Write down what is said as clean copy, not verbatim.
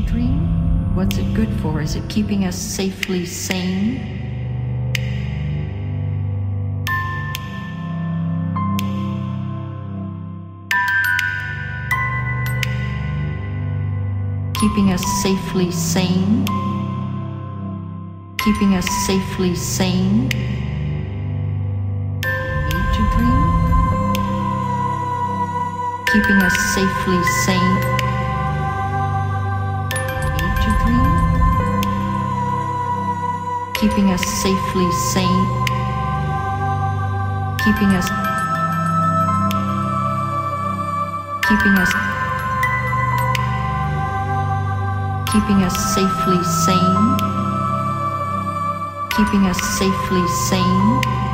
dream? What's it good for? Is it keeping us safely sane? Keeping us safely sane? Keeping us safely sane? Need to dream? Keeping us safely sane? Need to dream? Keeping us safely sane? Keeping us keeping us safely sane? Keeping us safely sane?